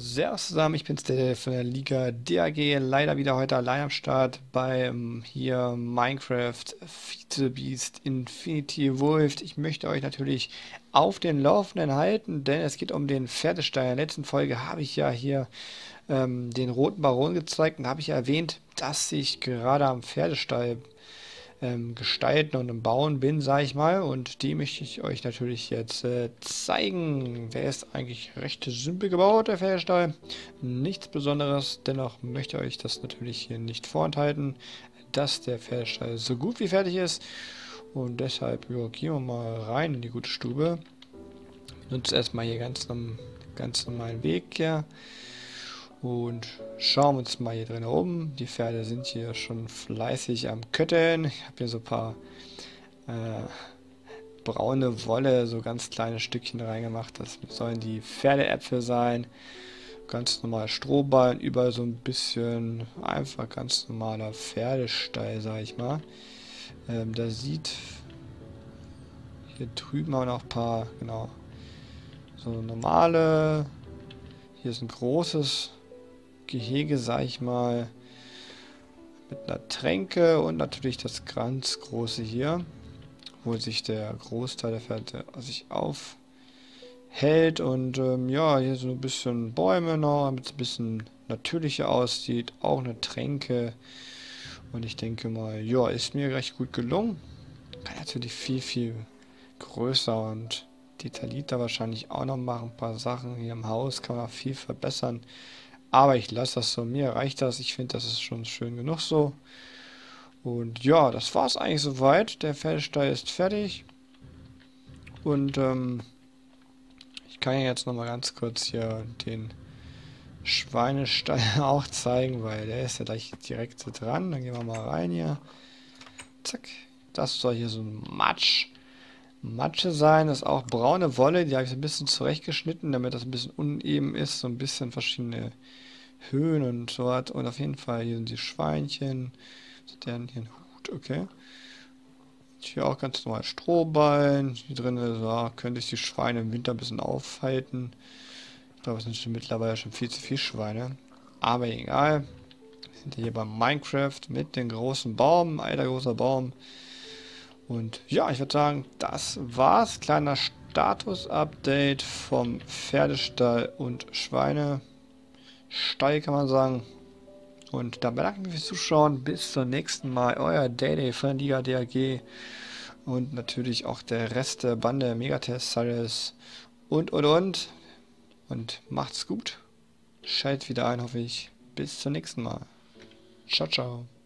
Servus zusammen, ich bin's der von der Liga DAG, leider wieder heute allein am Start beim hier Minecraft Beast Infinity Wolf. Ich möchte euch natürlich auf den Laufenden halten, denn es geht um den Pferdestall. In der letzten Folge habe ich ja hier den roten Baron gezeigt und habe ich erwähnt, dass ich gerade am Pferdestall gestalten und im Bauen bin, sage ich mal. Und die möchte ich euch natürlich jetzt zeigen. Der ist eigentlich recht simpel gebaut, der Pferdestall. Nichts Besonderes. Dennoch möchte ich euch das natürlich hier nicht vorenthalten, dass der Pferdestall so gut wie fertig ist. Und deshalb gehen wir mal rein in die gute Stube. Ich nutze erstmal hier ganz normalen Weg hier. Und schauen wir uns mal hier drin um. Die Pferde sind hier schon fleißig am Kötteln. Ich habe hier so ein paar äh, braune Wolle, so ganz kleine Stückchen reingemacht. Das sollen die Pferdeäpfel sein. Ganz normal Strohballen, überall so ein bisschen einfach ganz normaler Pferdestall, sag ich mal. Da sieht hier drüben auch noch ein paar, genau, so normale. Hier ist ein großes Gehege, sag ich mal, mit einer Tränke und natürlich das ganz große hier, wo sich der Großteil der Pferde sich aufhält und ja, hier so ein bisschen Bäume noch, damit es ein bisschen natürlicher aussieht, auch eine Tränke und ich denke mal, ja, ist mir recht gut gelungen. Kann natürlich viel größer und detaillierter wahrscheinlich auch noch machen, ein paar Sachen hier im Haus kann man auch viel verbessern. Aber ich lasse das so, mir reicht das. Ich finde, das ist schon schön genug so. Und ja, das war's eigentlich soweit. Der Pferdestall ist fertig. Und ich kann ja jetzt nochmal ganz kurz hier den Schweinestall auch zeigen, weil der ist ja gleich direkt so dran. Dann gehen wir mal rein hier. Zack. Das soll hier so ein Matsche sein. Das ist auch braune Wolle. Die habe ich so ein bisschen zurechtgeschnitten, damit das ein bisschen uneben ist. So ein bisschen verschiedene Höhen und so was. Und auf jeden Fall hier sind die Schweinchen. Der hat hier einen Hut, okay. Hier auch ganz normal Strohballen. Hier drin so, könnte ich die Schweine im Winter ein bisschen aufhalten. Ich glaube, es sind schon mittlerweile schon viel zu viele Schweine. Aber egal. Wir sind hier beim Minecraft mit dem großen Baum. Alter großer Baum. Und ja, ich würde sagen, das war's. Kleiner Status-Update vom Pferdestall und Schweinestall, kann man sagen. Und dann bedanke ich mich fürs Zuschauen. Bis zum nächsten Mal. Euer Day von der Liga DAG. Und natürlich auch der Rest der Bande Megatest Cyrus und macht's gut. Schaltet wieder ein, hoffe ich. Bis zum nächsten Mal. Ciao, ciao.